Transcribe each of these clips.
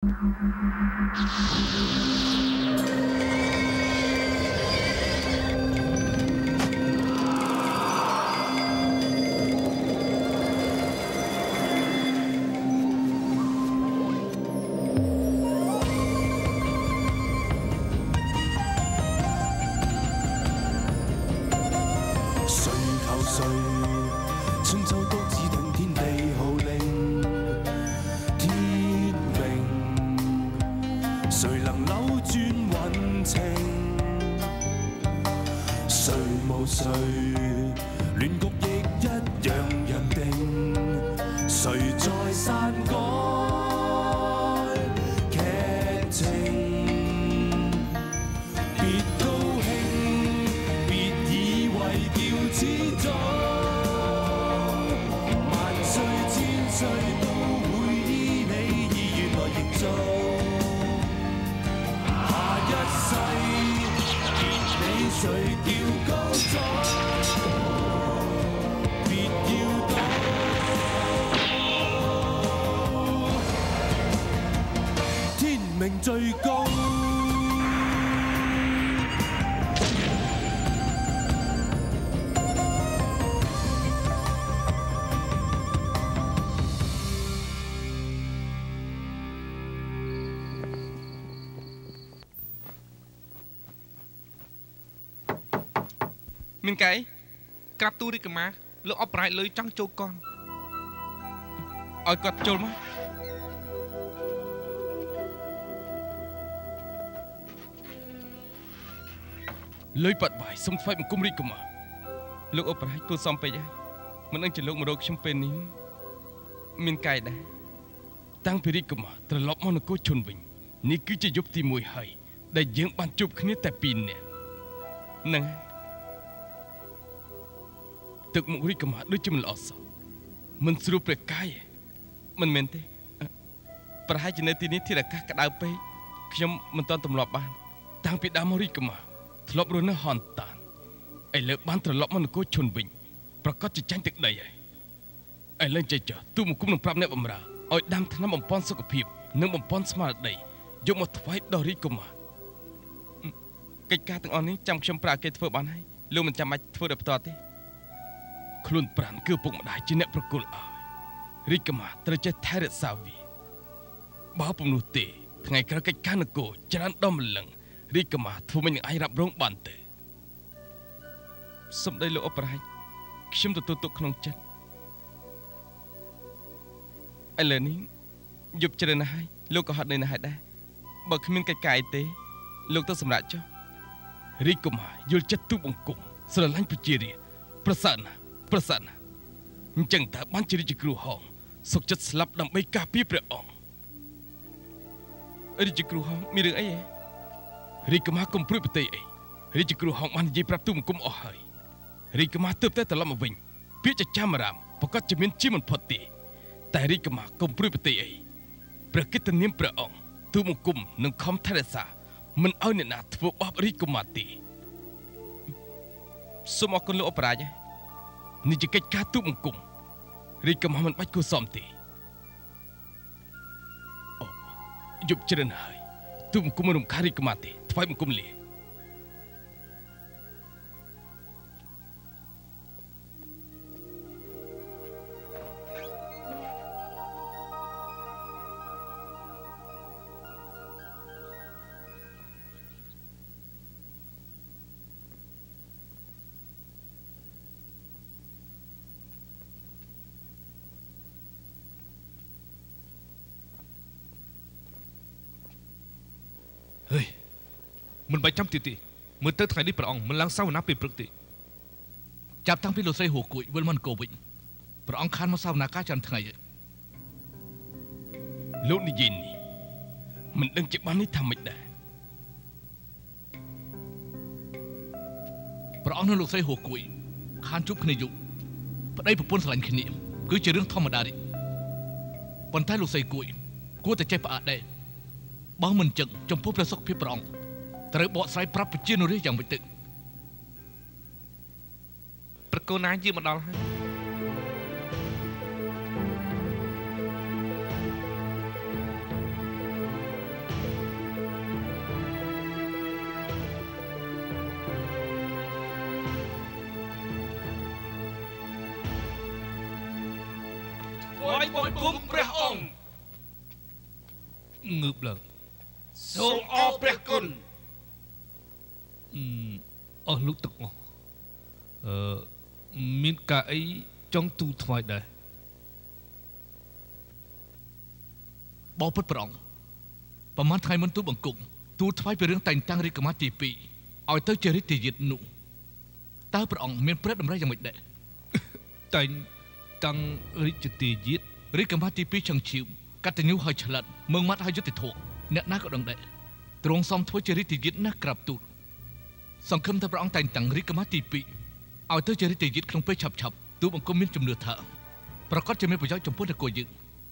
最高。 មានកែក្រាបទូរីកម៉ាលោកអបប្រាយលុយចង់ចូលកនឲ្យគាត់ចូលមកលុយបាត់បាយសុំថ្វាយបង្គំរីកម៉ាលោកអបប្រាយគូសំពេកហើយមិនដឹងជាលោកមករកខ្ញុំពេលនេះមានកែដែរតាំងពីរីកម៉ាត្រឡប់មកនគរឈុនវិញនេះគឺជាយប់ទី1ហើយដែលយើងបានជួបគ្នាតែ2នាក់ហ្នឹងទឹកមុខរីកម៉ាដូចជាមិនល្អសោះមិនស្រួលព្រះកាយមិនមែនទេប្រហែលជានៅទីនេះធាតុអាកាសក្តៅពេកខ្ញុំមិនទាន់ទម្លាប់បានតាំងពីដើមមករីកម៉ាធ្លាប់រស់នៅហនតានឥឡូវបានត្រឡប់មកនគរឈុនវិញប្រកាសជាចាញ់ទឹកដីហើយឥឡូវចេះចុះទូមកគុំនឹងប្រាប់អ្នកបម្រើឲ្យដាំថ្នាំបំពេញសុខភាពនិងបំពេញស្មារតីយកមកថ្វាយដល់រីកម៉ាកិច្ចការទាំងអស់នេះចាំខ្ញុំប្រាគេធ្វើបានហើយលោកមិនចាំបាច់ធ្វើដោយផ្ទាល់ទេខ្លួនប្រាណគឺពុកម្ដាយជាអ្នកប្រគល់ឲ្យរីកម៉ាត្រូវចេះថែរក្សាវាបើពុំនោះទេថ្ងៃក្រោយកិច្ចការនគរច្រើនដល់ម្លឹងរីកម៉ាធ្វើមិននឹងអាចរ៉ាប់រងបានទេសំដីលោកអបរាជខ្ញុំទទួលទុកក្នុងចិត្តឥឡូវនេះយប់ជ្រៅណាស់ហើយលោកក៏ហត់នឿយណាស់ហើយដែរបើគ្មានកិច្ចការអីទេលោកទៅសម្រាប់ចុះរីកម៉ាយល់ចិត្តទូបង្គំស្រឡាញ់ប្រជារាស្ត្រប្រសើរណាស់ប្រសើរណាស់អញ្ចឹងតើបានជារាជគ្រូហងសុខចិត្តស្លាប់ដើម្បីការពារព្រះអង្គរាជគ្រូហងមានរឿងអីហ៎រាជកុមារកុំព្រួយប្រទេសអីរាជគ្រូហងបាននិយាយប្រាប់ទូបង្គំអស់ហើយរាជកុមារទើបតែត្រឡប់មកវិញពាក្យចចាមរាមប្រកាសជាមានជាមិនផុតទេតែរាជកុមារកុំព្រួយប្រទេសអីព្រះកិត្តិនាមព្រះអង្គទូបង្គំនឹងខំថែរក្សាមិនឲ្យអ្នកណាធ្វើបាបរាជកុមារទេសូមអរគុណលោកអបរាជនេះជាកិច្ចការទូបង្គំរាជកុមារមិនបាច់គួរសមទេយប់ជ្រៅហើយទូបង្គំមិនរំខានរាជកុមារទេថ្វាយបង្គំលាមិនបាច់ចាំទៀតទេមើលទៅថ្ងៃនេះព្រះអង្គមិនឡើងសាវនាពេលព្រឹកទេចាប់តាំងពីលោកស្រីហួរគួយវិលមកនគរវិញព្រះអង្គខានមកសាវនាការចាំថ្ងៃហើយលោកនិយាយនេះមិនដឹងជាបាននេះថាម៉េចដែរព្រះអង្គនិងលោកស្រីហួរគួយខានជួបគ្នាយប់ប្តីប្រពន្ធស្រឡាញ់គ្នាគឺជារឿងធម្មតាទេប៉ុន្តែលោកស្រីគួយគួរតែចេះផ្អាកដែរបើមិនចឹងចំពោះព្រះសុខភាពព្រះអង្គត្រូវបកស្រាយប្រាប់ប្រជានុរាស្ត្រយ៉ាងម៉េចទៅប្រកូនណាយាងមកដល់ហើយបង្គំព្រះអង្គងើបឡើងសូមអរព្រះគុណអស់លោកទាំងអស់មានការអីចង់ទូលថ្វាយដែរបបពុតព្រះអង្គប្រហែលថ្ងៃមុនទូលបង្គំទូលថ្វាយពីរឿងតែងតាំងរាជកុមារទី2ឲ្យទៅជារាជទាយាទនោះតើព្រះអង្គមានព្រះតម្រិះយ៉ាងម៉េចដែរតែងតាំងរាជទាយាទរាជកុមារទី2ចង្ឈៀវកតញ្ញូហើយឆ្លាតមើងម៉ាត់ហើយយុត្តិធម៌អ្នកណាក៏ដឹងដែរទ្រង់សមធ្វើជារាជទាយាទណាស់ក្រាបទូលសង្ឃឹមថាព្រះអង្គតែងតាំងរាជកុមារទី2ឲ្យទៅជារាជទាយាទក្នុងពេលឆាប់ទូលបង្គំមានជំនឿថាប្រកាសជាមានប្រយោជន៍ចំពោះនគរយើង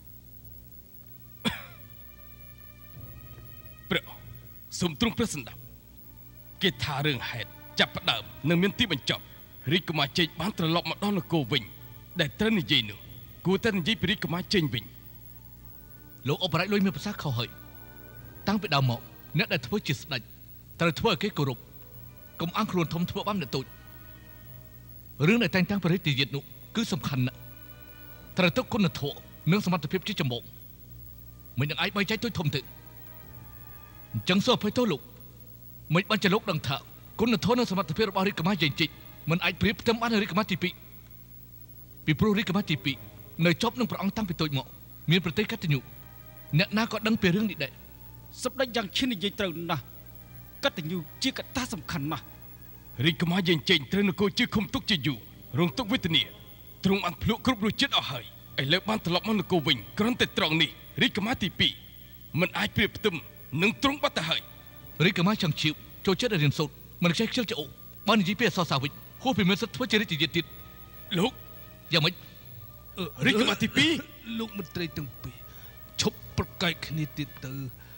ព្រះសូមទ្រង់ព្រះសម្ដាប់គេថារឿងហេតុចាប់ផ្ដើមនឹងមានទីបញ្ចប់រាជកុមារចេញបានត្រឡប់មកដល់នគរវិញដែលត្រូវនិយាយនោះគួរតែនិយាយពីរាជកុមារចេញវិញលោកអបរាជលុយមានប្រសាសន៍ខុសហើយតាំងពីដើមមកអ្នកដែលធ្វើជាស្ដេចត្រូវធ្វើឲ្យគេគោរពកុំអាំងខ្លួនធំធ្វើបាបអ្នកតូចរឿងដែលតែងតាំងព្រះរាជទាយាទនោះគឺសំខាន់ណាស់ត្រូវទុកគុណធម៌និងសមត្ថភាពជាចម្បងមិននឹងឯងបីចែកទូចធំទៅអញ្ចឹងសូមអភ័យទោសលោកមិនបានជាលោកដឹងថាគុណធម៌និងសមត្ថភាពរបស់រាជកុមារយើងជិចមិនអាចប្រៀបផ្ទឹមបាននឹងរាជកុមារទី2ពីព្រោះរាជកុមារទី2នៅជាប់នឹងព្រះអង្គតាំងពីតូចមកមានប្រទេសកតញ្ញូអ្នកណាក៏ដឹងពីរឿងនេះដែរសម្ដេចយ៉ាងឈាននិយាយត្រូវណាស់កតញ្ញូជាកត្តាសំខាន់ណាស់រាជកុមារយើងចេញត្រូវនគរជឿឃុំទុកជាយូររងទុកវេទនាទ្រង់បានភ្លក់គ្រប់រសជាតិអស់ហើយឥឡូវបានត្រឡប់មកនគរវិញគ្រាន់តែត្រង់នេះរាជកុមារទី2មិនអាចប្រៀបផ្ទឹមនឹងទ្រង់បាត់ទៅហើយរាជកុមារចង្ឈៀវចូលចិត្តរៀនសូត្រមិនខ្ជិលខ្ជិលច្អូបាននិយាយពីអសរសាវិជ្ជហួសពីមានសិទ្ធិធ្វើជារាជទាយាទទៀតលោកយ៉ាងម៉េចរាជកុមារទី2 លោកមន្ត្រីទាំងពីរឈប់ប្រកែកគ្នាទៀតទៅ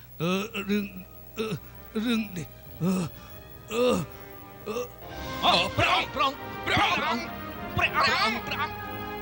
រឿងនេះព្រះអង្គព្រះអង្គព្រះអង្គព្រះអង្គព្រះអង្គ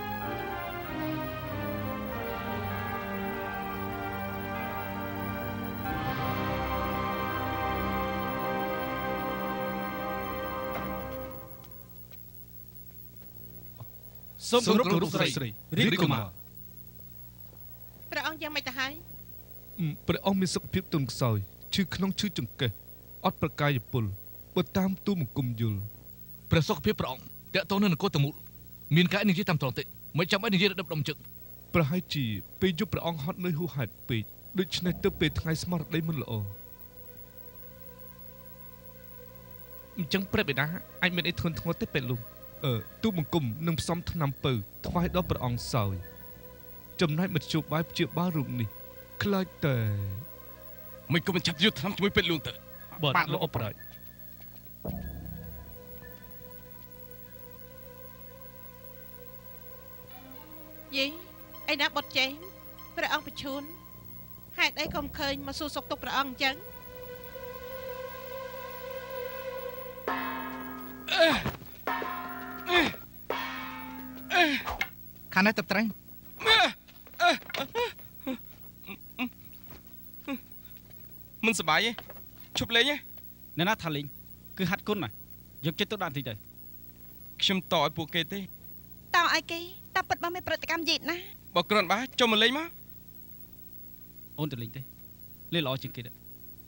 សូមគោរពលោកស្រីរាជកុមារព្រះអង្គយ៉ាងម៉េចទៅហើយព្រះអង្គមានសុខភាពទន់ខ្សោយឈឺក្នុងឈឺចង្កេះអត់ប្រកាយពលបើតាមទូលបង្គំយល់ព្រះសុខភាពព្រះអង្គតាក់ទងនឹងនគរតមូលមានការនិយាយតាមត្រង់ទេមិនចាំបាច់និយាយរដឹបដុំជឹកប្រហែលជាពេលយប់ព្រះអង្គហត់នឿយហួសហេតុពេកដូច្នេះទៅពេលថ្ងៃស្មារតីមិនល្អអញ្ចឹងព្រះបិតាអាចមានអីធ្ងន់ធ្ងរទេពេលលោកទូលបង្គំនឹងផ្សំថ្នាំពៅថ្វាយដល់ព្រះអង្គសោយចំណែកមធ្យោបាយព្យាបាលរូបនេះខ្លាចតែមិនក៏មិនចាប់យកថ្នាំជាមួយពេទ្យលួងទៅបាទលោកអបរាជយីឯណាបុតចេងព្រះអង្គបញ្ឈូនហេតុអីក៏មិនឃើញមកសួរសុខទុក្ខព្រះអង្គអញ្ចឹងខាងនេះទឹកត្រែងមិនសប្បាយទេឈប់លេងទេអ្នកណាថាលេងគឺហាត់គុណណាយកចិត្តទុកដាក់តិចទៅខ្ញុំតឲ្យពួកគេទេតឲ្យគេតាពិតបើមានប្រតិកម្មយីណាបើគ្រាន់បើចុះមកលេងមកអូនទៅលេងទេលេងល្អជាងគេដែរ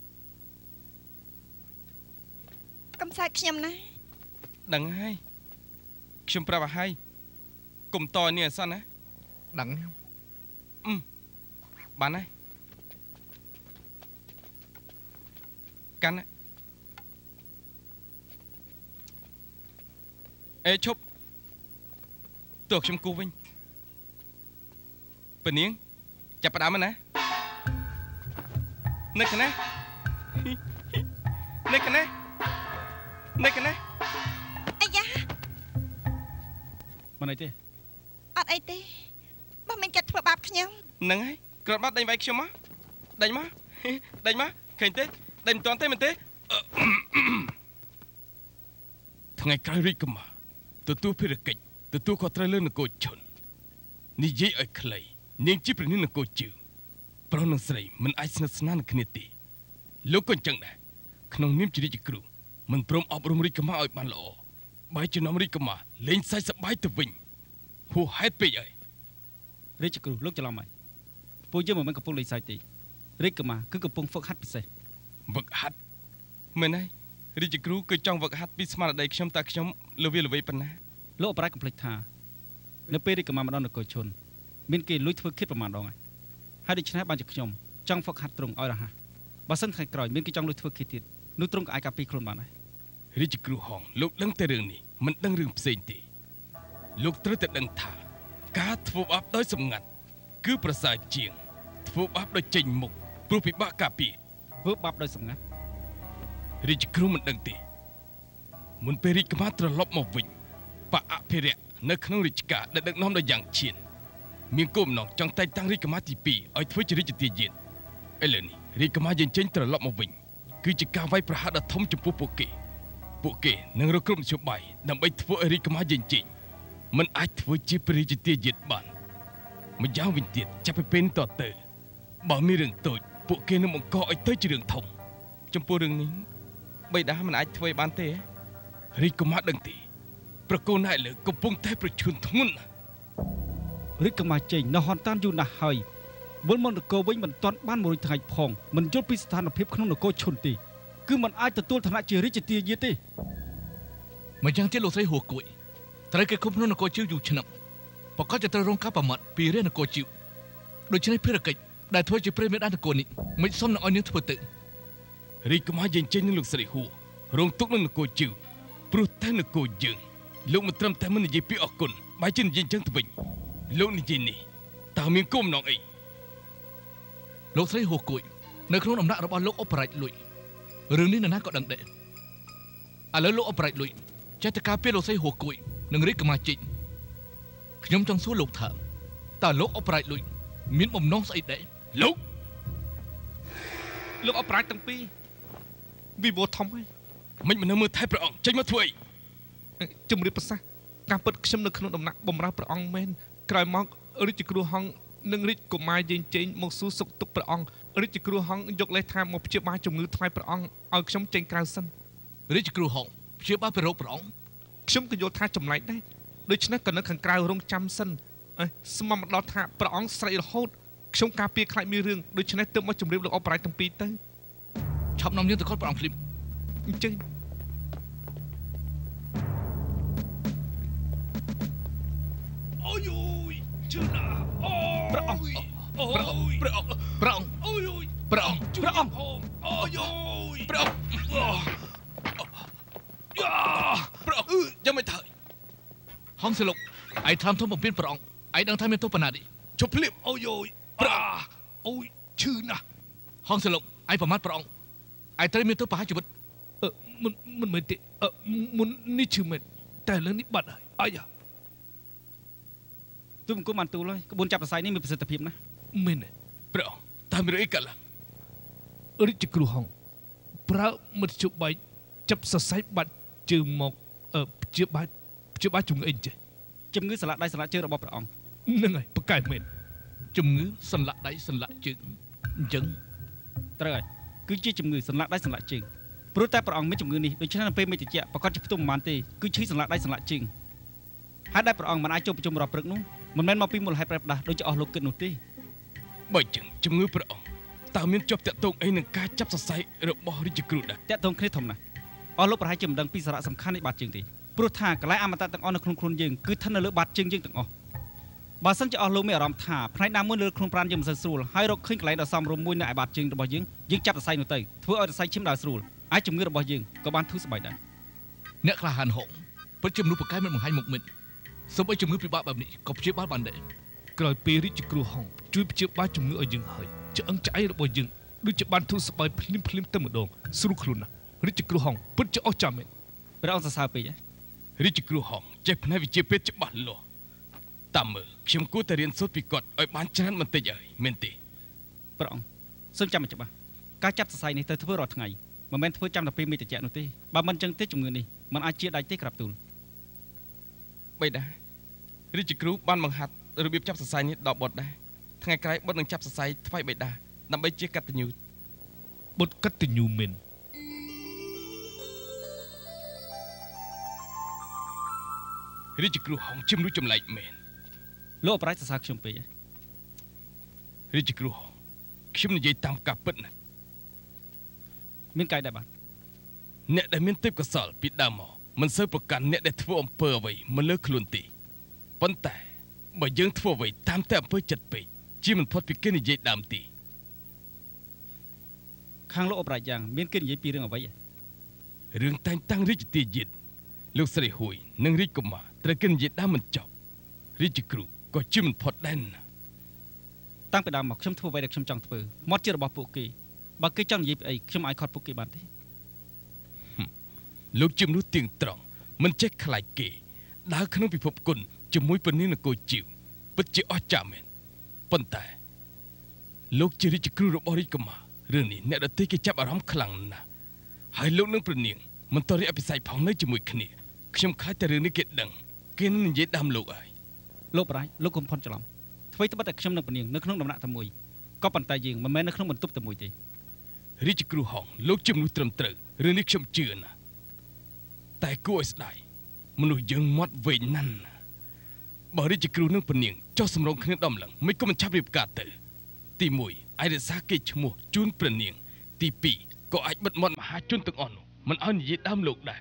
កំសាច់ខ្ញុំណាដឹងហើយខ្ញុំប្រាប់ឲ្យហើយកុំតនេះអសិនណាដឹងបានហើយកាន់អេឈប់ទោះខ្ញុំគូវិញពនាងចាប់ផ្ដើមណានឹកណានឹកណានឹកណាអាយ៉ាមិនអីទេអត់អីទេបើមិនកាត់ធ្វើបាបខ្ញុំហ្នឹងហើយគ្រាន់បាត់ដេញវាយខ្ញុំមកដេញមកឃើញទេដេញមិនទាន់ទេមែនទេថ្ងៃក្រោយរាជកុមារទទួលភារកិច្ចទទួលខុសត្រូវលើនគរជននិយាយឲ្យខ្លីនាងជាព្រះនាងនគរជឿប្រុសនិងស្រីមិនអាចស្និទ្ធស្នាលនឹងគ្នាទេលោកក៏អញ្ចឹងដែរក្នុងនាមជារាជគ្រូមិនព្រមអប់រំរាជកុមារឲ្យបានល្អបែរជានាំរាជកុមារលេងសើចសប្បាយទៅវិញហួសហេតុពេកហើយរាជគ្រូលោកច្រឡំហើយពួកយើងមិនមែនកំពុងលេងសើចទេរាជកុមារគឺកំពុងហ្វឹកហាត់ពិសេសវឹកហាត់មែនហើយរាជគ្រូគឺចង់វឹកហាត់ពីស្មារតីខ្ញុំតែខ្ញុំល្វីប៉ុណ្ណាលោកអបរាជកំភ្លេចថានៅពេលរាជកុមារមកដល់នគរឈុនមានគេលួចធ្វើឃាតប្រមាណដងហើយដូច្នេះបានជាខ្ញុំចង់ហ្វឹកហាត់ទ្រង់ឲ្យរហ័សបើសិនថ្ងៃក្រោយមានគេចង់លួចធ្វើឃាតទៀតនោះទ្រង់ក៏អាចការពារខ្លួនបានដែររាជគ្រូហងលោកដឹងតែរឿងនេះមិនដឹងរឿងផ្សេងទេលោកត្រូវតែដឹងថាការធ្វើបាបដោយសម្ងាត់គឺប្រសើរជាងធ្វើបាបដោយចេញមុខព្រោះពិបាកការពារធ្វើបាបដោយសម្ងាត់រាជគ្រូមិនដឹងទេមុនពេលរាជកុមារត្រឡប់មកវិញបកអភិរក្សនៅក្នុងរាជការដែលដឹកនាំដោយយ៉ាងឈានមានគោលបំណងចង់តែងតាំងរាជកុមារទី2ឲ្យធ្វើជារាជទាយាទឥឡូវនេះរាជកុមារយើងចេញត្រឡប់មកវិញគឺជាការវាយប្រហារដ៏ធំចំពោះពួកគេនឹងរកគ្រប់មធ្យោបាយដើម្បីធ្វើឲ្យរាជកុមារយើងចេញមិនអាចធ្វើជាព្រះរាជទាយាទបានម្យ៉ាងវិញទៀតចាប់ពីពេលតទៅបើមានរឿងតូចពួកគេនឹងបង្កឲ្យទៅជារឿងធំចំពោះរឿងនេះបិតាមិនអាចធ្វើបានទេរាជកុមារដឹងទេប្រកូនណៃលើកំពុងតែប្រឈួនធ្ងន់រាជកុមារចេញនៅហនតានយូរណាស់ហើយវិលមកនគរវិញមិនទាន់បាន100ថ្ងៃផងមិនយល់ពីស្ថានភាពក្នុងនគរឈុនទេគឺមិនអាចទទួលឋានៈជារាជទាយាទទេមិនយ៉ាងទៀតលោកស្រីហួរគួយត្រូវគេឃុំក្នុងនគរជិវយូរឆ្នាំប្រកាសจะត្រូវរងការប្រមាថពីរាជនគរជិវដូច្នេះភារកិច្ចដែលធ្វើជាព្រះមេដានគរនេះមិនសមនឹងឲ្យនាងធ្វើទៅរាជកុមារយើងចេញនឹងលោកស្រីហួររងទុកនឹងនគរជិវព្រោះតែនគរយើងលោកមិនត្រឹមតែមិននិយាយពីអរគុណបែរជានិយាយចឹងទៅវិញលោកនិយាយនេះតើមានគោលបំណងអីលោកស្រីហួរគួយនៅក្នុងដំណាក់របស់លោកអបរាជលួយរឿងនេះនរណាក៏ដឹងដែរឥឡូវលោកអបរាជលួយចេះតែការពារលោកស្រីហួរគួយនឹងរាជកុមារជិញខ្ញុំចង់សួរលោកថាតើលោកអបរាជលួយមានបំណងស្អីដែរលោកអបរាជទាំងពីរវិវត្តធំហើយមិននៅមើលថែព្រះអង្គចេញមកធ្វើអីជំរាបប្រសាសន៍ការពិតខ្ញុំនៅក្នុងដំណាក់បំរើព្រះអង្គមែនក្រោយមករាជគ្រូហងនិងរាជកុមារយើងចេញមកសួរសុខទុក្ខព្រះអង្គរាជគ្រូហងយកលេសថាមកព្យាបាលជំងឺថ្វាយព្រះអង្គឲ្យខ្ញុំចេញក្រៅសិនរាជគ្រូហងព្យាបាលពីរោគព្រះអង្គខ្ញុំក៏យល់ថាចម្លែកដែរដូច្នេះក៏នៅខាងក្រៅរងចាំសិនស្មមដល់ថាព្រះអង្គស្រែករហូតខ្ញុំការពារខ្លាចមានរឿងដូច្នេះទើបមកជម្រាបលោកអបរាជទាំងពីរទៅឆាប់នាំយើងទៅគាត់ព្រះអង្គភ្លាមអញ្ចឹងអូយជឿណាអូព្រះអង្គព្រះអង្គព្រះអង្គអូយព្រះអង្គព្រះអង្គអូយព្រះអង្គព្រះអង្គយ៉ាងមិនទៅហងសិលុកឯthamធំបំពេញព្រះអង្គឯដឹងថាមានទោសប៉ុណ្ណាទេជប់ភ្លាមអូយអូយឈឺណាស់ហងសិលុកឯប្រមាថព្រះអង្គឯត្រូវមានទោសប្រហារជីវិតមិនមែនទេមុននេះឈឺមែនតែលើនេះបាត់ហើយអាយ៉ាទូបង្គំបានទូលហើយក្បួនចាប់សរសៃនេះមានប្រសិទ្ធភាពណាស់មែនព្រះអង្គតើមានរឿងអីកើតឡើងរាជគ្រូហងប្រើមធ្យោបាយចាប់សរសៃបាត់ជើងមកព្យាបាលជំងឺអីចេះជំងឺសន្លាក់ដៃសន្លាក់ជើងរបស់ព្រះអង្គហ្នឹងហើយប្រកែកមែនជំងឺសន្លាក់ដៃសន្លាក់ជើងអញ្ចឹងត្រូវហើយគឺជាជំងឺសន្លាក់ដៃសន្លាក់ជើងព្រោះតែព្រះអង្គមានជំងឺនេះដូច្នេះនៅពេលមេតិចប្រកាសជាផ្ទុំមិនបានទេគឺឈឺសន្លាក់ដៃសន្លាក់ជើងហើយដែលព្រះអង្គមិនអាចចូលប្រជុំរាល់ព្រឹកនោះមិនមែនមកពីមូលហេតុប្រេះផ្ដាស់ដូចជាអស់លោកគិតនោះទេបើចឹងជំងឺព្រះអង្គតើមានជាប់តាក់ទងអីនឹងការចាប់សរសៃរបស់រាជគ្រូដែរតាក់ទងគ្នាធំណាស់អស់លោកប្រហែលជាមិនដឹងពីសារៈសំខាន់នៃបាតជើងទេព្រោះថាកន្លែងអមតៈទាំងអស់នៅក្នុងខ្លួនយើងគឺស្ថិតនៅលើបាតជើងយើងទាំងអស់បើសិនជាអស់លោកមានអារម្មណ៍ថាផ្នែកណាមួយលើខ្លួនប្រាណយើងមិនសូវស្រួលហើយរកឃើញកន្លែងដ៏សមរម្យមួយនៅឯបាតជើងរបស់យើងចាប់សរសៃនោះទៅធ្វើឲ្យសរសៃឈាមដើរស្រួលអាចជំងឺរបស់យើងក៏បានធូរស្បើយដែរអ្នកក្លាហានហុកពិតជាមនុស្សប្រកែកមិនបង្ហាញមុខមិត្តសូម្បីជំងឺពិបាកបែបនេះក៏ព្យាបាលបានដែរក្រោយពេលរាជគ្រូហងជួយព្យាបាលជំងឺឲ្យយើងហើយឆ្អឹងឆ្អៃរបស់យើងដូចជាបានធូរស្បើយភ្លាមតែម្ដងស្រួលខ្លួនណាស់រាជគ្រូហងពិតជាអស្ចារ្យមែនព្រះអង្គសរសើរពេករាជគ្រូហងចេះផ្នែកវិជ្ជាពេទ្យច្បាស់លាស់តាមមើលខ្ញុំគួរតែរៀនសូត្រពីគាត់ឲ្យបានច្រើនបន្តិចហើយមែនទេព្រះអង្គសូមចាំឲ្យច្បាស់ការចាប់សរសៃនេះទៅធ្វើរាល់ថ្ងៃមិនមែនធ្វើចាំតែពេលមេតិចនោះទេបើមិនចឹងទេជំងឺនេះមិនអាចជាដាច់ទេក្រាប់ទូលបិតារាជគ្រូបានបង្ហាត់របៀបចាប់សរសៃនេះដល់បុត្រដែរថ្ងៃក្រោយបុត្រនឹងចាប់សរសៃថ្វាយបិតាដើម្បីជាកតញ្ញូបុត្រកតញ្ញូមែនរាជគ្រូហងជំនួយចម្លែកមែនលោកអបរាជសរសើរខ្ញុំពេករាជគ្រូខ្ញុំនិយាយតាមការពិតណាមានកាយដែរបាទអ្នកដែលមានទេពកោសល្យពីដើមមកមិនសូវប្រកាន់អ្នកដែលធ្វើអំពើអ្វីមកលើខ្លួនទេប៉ុន្តែបើយើងធ្វើអ្វីតាមតែអំពើចិត្តពេកជាមិនផុតពីគេនិយាយដើមទេខាងលោកអបរាជយ៉ាងមានគេនិយាយពីរឿងអ្វីរឿងតែងតាំងរាជទាយាទលោកស្រីហួយនិងរាជកុមារត្រូវគេនិយាយដើមមិនចប់រាជគ្រូក៏ជាមិនផុតដែរណាតាំងពីដើមមកខ្ញុំធ្វើអ្វីដែលខ្ញុំចង់ធ្វើមាត់ជារបស់ពួកគេបើគេចង់និយាយពីអីខ្ញុំអាចខត់ពួកគេបានទេលោកជាមនុស្សទៀងត្រង់មិនចេះខ្លាចគេដើរក្នុងពិភពគុណជាមួយពនាងនគរជីវពិតជាអស្ចារ្យមែនប៉ុន្តែលោកជារាជគ្រូរបស់រាជកុមាររឿងនេះអ្នកដទៃគេចាប់អារម្មណ៍ខ្លាំងណាស់ហើយលោកនឹងព្រះនាងមិនតរិះអភិសេកផងនៅជាមួយគ្នាខ្ញុំខ្លាចតែរឿងនេះគេដឹងគេនឹងនិយាយដើមលោកហើយលោកបរាជលោកកុំផុនច្រឡំអ្វីត្បិតតែខ្ញុំនឹងពនាងនៅក្នុងដំណាក់តែមួយក៏ប៉ុន្តែយើងមិនមែននៅក្នុងបន្ទប់តែមួយទេរាជគ្រូហងលោកជាមនុស្សត្រឹមត្រូវរឿងនេះខ្ញុំជឿណាស់តែគួរឲ្យស្ដាយមនុស្សយើងមាត់វែងណាស់បើរាជគ្រូនឹងពនាងចោះសម្រងគ្នាដំឡើងមិនក៏មិនចាប់រៀបការទៅទី1អាចរក្សាគេឈ្មោះជូនព្រះនាងទី2ក៏អាចបិទមាត់មហាជនទាំងអស់នោះមិនឲ្យនិយាយដើមលោកដែរ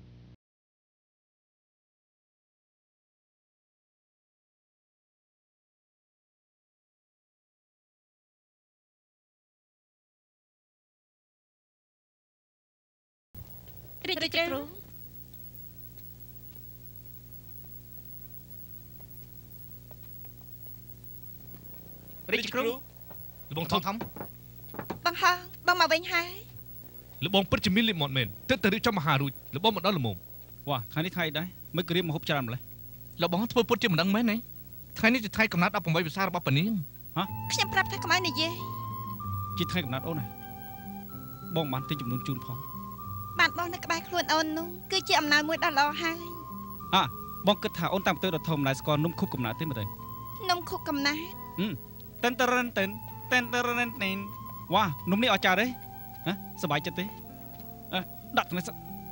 រាជគ្រូរាជគ្រូ លបងធំបងហងបងមកវិញហើយលបងពិតជាមានលិមាត់មែនទើបតែរៀបចំមហារួចលបងមកដល់ល្មមវ៉ាថ្ងៃនេះថ្ងៃអីដែរមិនក៏រៀបមកហូបច្រើនម្លេះលោកបងធ្វើពុតជាមិនដឹងមែនទេថ្ងៃនេះជាថ្ងៃកំណត់18វិសារបស់ប៉នាងខ្ញុំប្រាប់ថាខ្មៅនិយាយជាថ្ងៃកំណត់អូនណាបងបានទិញចំនួនជូនផងបានបងនៅក្បែរខ្លួនអូននោះគឺជាអំណោយមួយដ៏ល្អហើយបងគិតថាអូនតាមទៅដល់ធម្មតាស្គាល់នំខុបកំណត់ទេមើលទៅនំខុកកំណាត់តែនតរិនតែនវ៉ានំនេះអស្ចារ្យទេសប្បាយចិត្តទេដាក់ទៅនេះ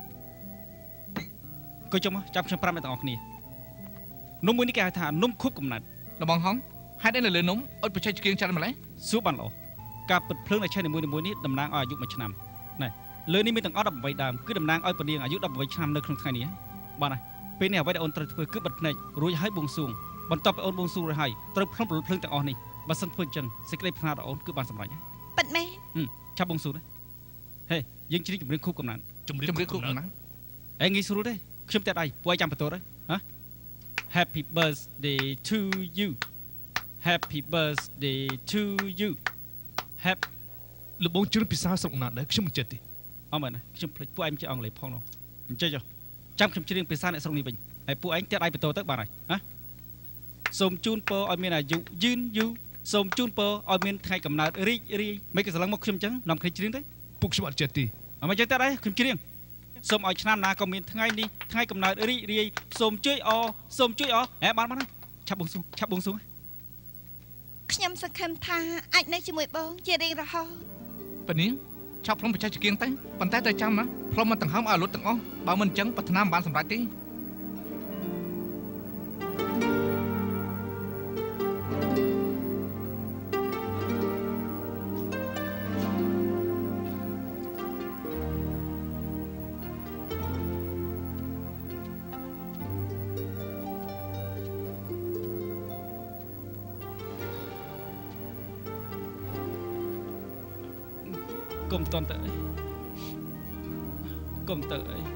គួយចុះមកចាប់ខ្ញុំប្រាប់អ្នកទាំងអស់គ្នានំមួយនេះគេហៅថានំខុបកំណាត់លោកបងហងហេតុអីនៅលើនំអុចបច្ចេកជាងចាត់ម្លេះសួរបានល្អការពិតភ្លើងដែលឆេះនីមួយៗនេះតំណាងឲ្យអាយុ1ឆ្នាំណែលើនេះមានទាំងអស់18ដើមគឺតំណាងឲ្យពនាងអាយុ18ឆ្នាំនៅក្នុងថ្ងៃនេះបាទហើយពេលនេះអ្វីដែលអូនត្រូវធ្វើគឺបិទភ្នែករួចឲ្យបួងសួងបន្ទាប់ពីអូនបួងសួងរួចហើយត្រូវផ្លុំប្រលភ្លើងទាំងអស់នេះបើសិនធ្វើអញ្ចឹងសេចក្តីប្រាថ្នារបស់អូនគឺបានសម្រេចហើយពិតមែនឆាប់បួងសួងណាហេយើងជ្រៀងចម្រៀងខូបកំណាត់ជំរាជំរាបបគុគុណណណាស់ណាស់អេងាយស្រួលទេខ្ញុំតែដៃពួកឯងចាំបន្ទោទៅហ៎ Happy birthday to you Happy birthday to you Happy លបងជ្រឿនពិសាស្រុកណាត់ដែរខ្ញុំមិនចិត្តទេអត់មែនណាខ្ញុំភ្លេចពួកឯងចេះអង់គ្លេសផងនោះអញ្ចឹងចុះចាំខ្ញុំជ្រៀងភាសាអ្នកស្រុកនេះវិញហើយពួកឯងទៀតដៃបន្ទោទៅបានហើយហ៎សូមជូនពរឲ្យមានអាយុយឺនយូរសូមជូនពរឲ្យមានថ្ងៃកំណើតរីករាយមិនគេស្រឡឹងមកខ្ញុំអញ្ចឹងនាំគ្នាជ្រៀងទៅពួកខ្ញុំអត់ចិត្តទេអត់មិនអញ្ចឹងទៀតដែរខ្ញុំជ្រៀងសូមឲ្យឆ្នាំណាក៏មានថ្ងៃនេះថ្ងៃកំណើតរីករាយសូមជួយអហេបានហើយឆាប់បួងសួងខ្ញុំសង្ឃឹមថាអាចនៅជាមួយបងជារៀងរហូតប៉នាងឆាប់ផ្លុំបច្ចេកជាងទៅប៉ុន្តែត្រូវចាំណាផ្លុំមកទាំងហើមឲ្យលុតទាំងអស់បើមិនអញ្ចឹងប្រាថ្នាមិនបានសម្រេចទេកុំតន់ទៅអីកុំទៅអី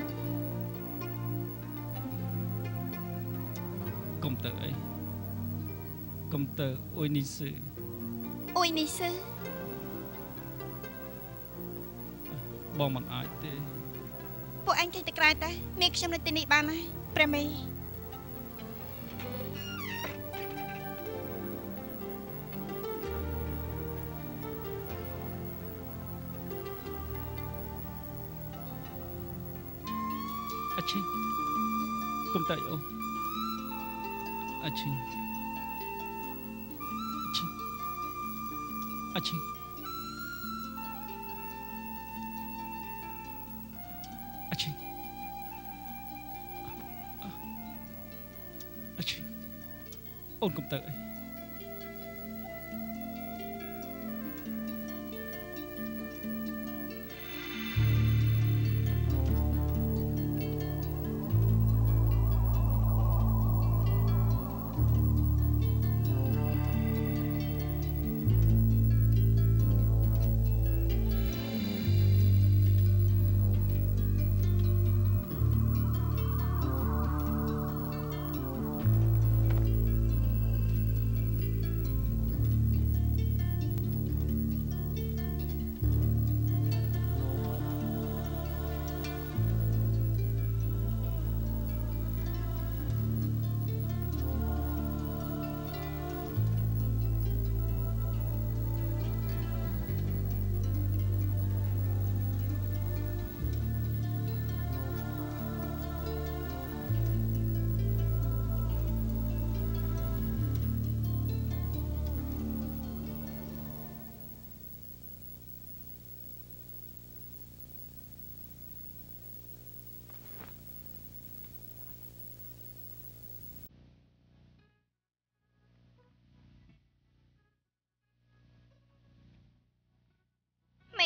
កុំទៅអីកុំទៅអ៊ុយនីស៊ឺអ៊ុយនេះស៊ឺបងមិនអាចទេពួកឯងចេញទៅក្រៅទៅមានខ្ញុំនៅទីនេះបានហើយព្រះមេអាឈីកុំទៅអូអាឈីអាឈីអាឈីអាឈីអូនកុំទៅអី